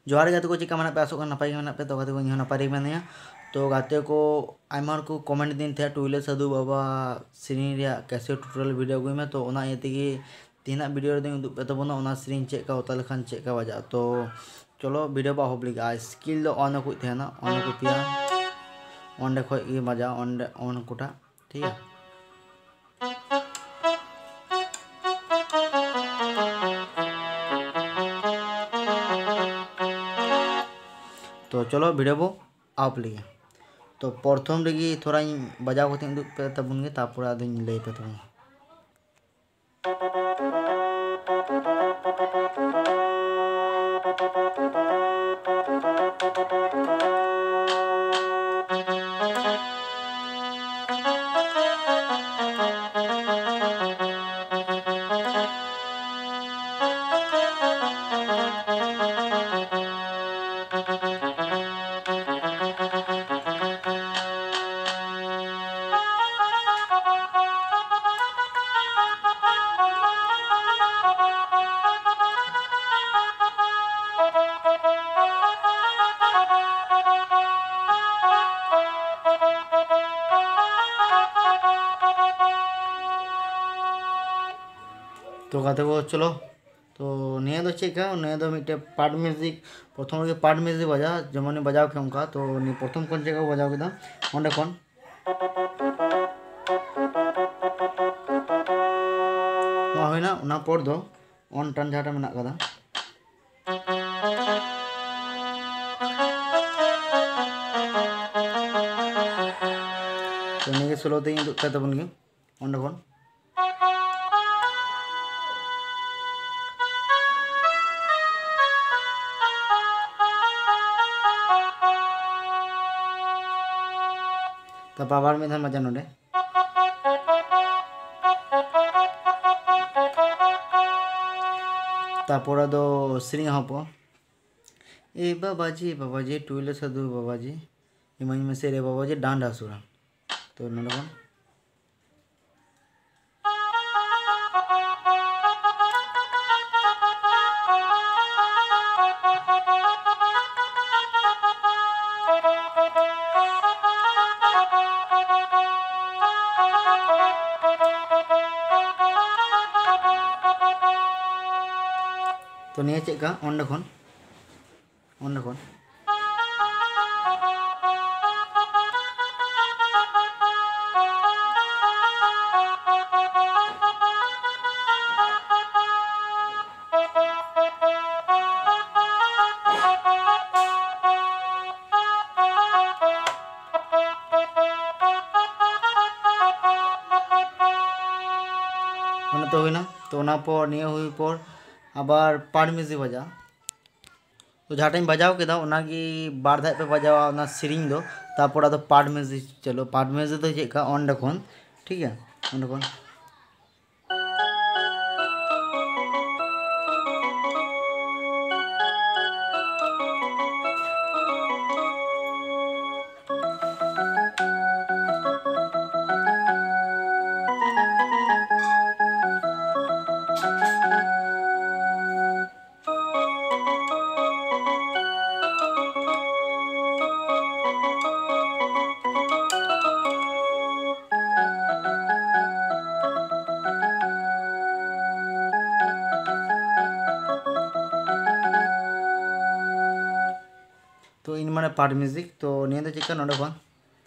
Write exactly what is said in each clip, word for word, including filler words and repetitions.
जोहार गाते को चिका मना पे आसोक नपाय मना पे तो गाते को इन नपाय मेनिया तो गाते को आयमा को कमेंट दिन थे टुइले साधु बाबा सेरिंग रे कैसे ट्यूटोरियल वीडियो गई में तो ओना एतेगी तीना वीडियो रे उदुग पे तबोना ओना सेरिंग चेक का उता लेखान चेक का बजा तो चलो वीडियो बा होब लिगा स्किल दो ऑन को थे ना ऑन को पिया ओंडे खय गे बजा ओंडे ऑन कोटा ठीक है। तो चलो वीडियो बो आप लिया तो प्रथम रेगी थोड़ा बजाव कते उदुग पे तबुन गे तारपर आदुन लई पे तबुन तो गाते को चलो तो निया दो चेक का निया दो मिटे पार्ट म्यूजिक प्रथम रे पार्ट म्यूजिक बजा जेमन बजाव के उनका तो नि प्रथम कोन चेक बजाव केदा ओंडे कोन मा होइना उना पर दो ऑन टन जाटा मेना कदा तो निगे स्लो ते उदुग पे तबन गे ओंडे कोन तो बाबार में धन मजा नोडे तारपर दो सेरिंग हपो ए बाबाजी बाबाजी टुइले साधु बाबाजी इमानी में से रे बाबाजी डांड आसुरा तो नोडे कोन तो निया चेक का ओंडे खन ओंडे खन तो हुईना तो ओना पर निया हुई पर आबार पार्ट म्यूजिक बजा तो जहाँ बजाव केदा ओनागी बार धाय पे बजावा ओना सेरिंग दो तारपर आदो पार्ट म्यूजिक चलो पार्ट म्यूजिक तो चेक का ओंडे खन ठीक है ओंडे खन तो इन माने पार्ट म्यूजिक तो निया दो चेक नोडे खन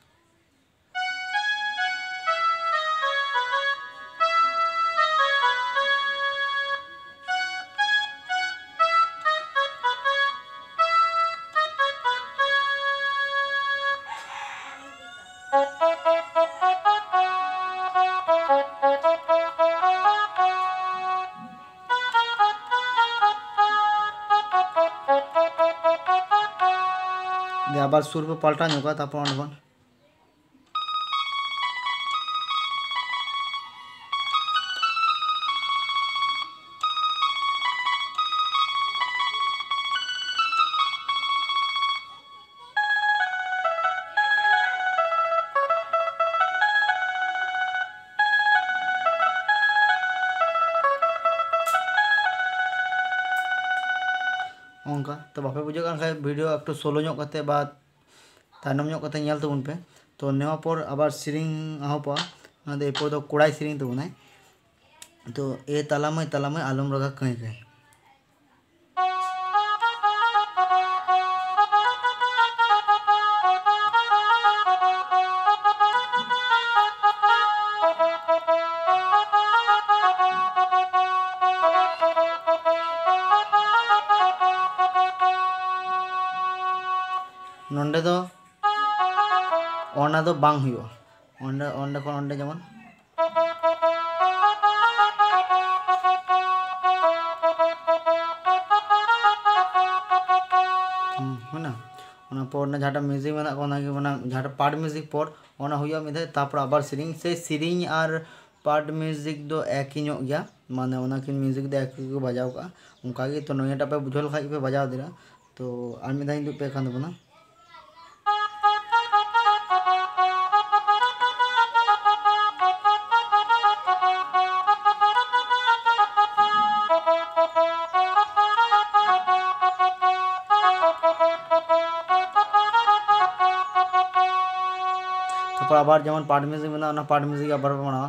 आबार सुर पे पलटा नुका तारपर ओंडे खन नौका तो बापे बुझे खान भिडियो एक सोलो ᱧᱚᱜ कते बा तायनम ᱧᱚᱜ कते ᱧᱮᱞ तबन पे तो नेवा पर आबार सेरिंग आहपा अदे एरपर दो कोड़ाई सेरिंग तबनाय तो ए तालामय तालामय आलम रगा कई कई नोंडे दो ओना दो बांग हुआ ओंडे ओंडे खन ओंडे जेमन हुना ओना पर ना झाटा म्यूजिक मेना ओना के ओना झाटा पार्ट म्यूजिक पर ओना हुआ मिदे तापर आबार सेरिंग से सेरिंग आर पार्ट म्यूजिक दो एक ही ᱧᱚᱜ गया माने ओना किन म्यूजिक दो एक को बजाव का उनका गे तो नोयाटा पे बुझल खाई पे बजाव दिला तो आर मिदा हिंदू पे खान दबना तो आबार जेमन पार्ट म्यूजिक में ना पार्ट म्यूजिक आबार बनावा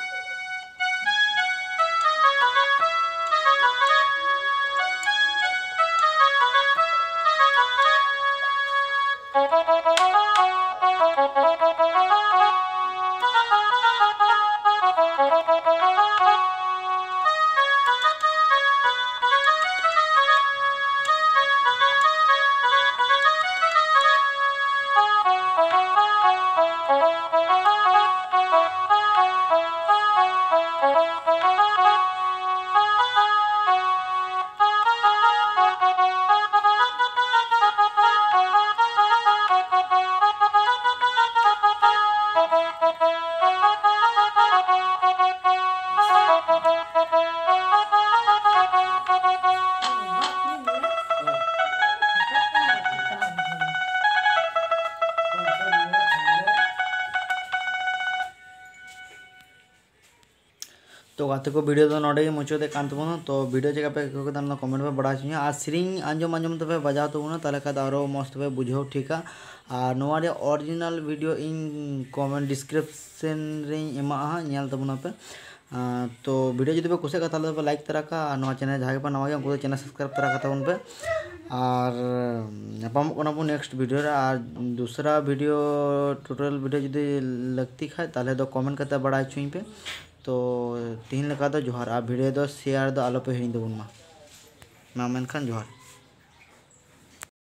तो गाते को वीडियो तो नोडे मुचादे कान तबना तो वीडियो चेका पे कमेंट में बड़ा चाहिए और सेरिंग आंजम आंजम तबे बजाव तबना ताले खा आरो मस्त तबे बुझाव ठीका और नोवा रे original video in comment description रे एमा नेल तबना पे तो वीडियो जदि पे कुसे का ताले पे लाइक तरा का नोवा चैनल जहां पे नवा उनको चैनल सब्सक्राइब तरा का तबन पे और नापाम कोना पो नेक्स्ट वीडियो रे और दूसरा वीडियो ट्यूटोरियल वीडियो जदि लगती खाय ताले दो कमेंट करते बड़ा छुई पे तो तीन लगा दो जोहार आ वीडियो दो शेयर दो आलो पे हिंदी मा मा मेनखान जोहार।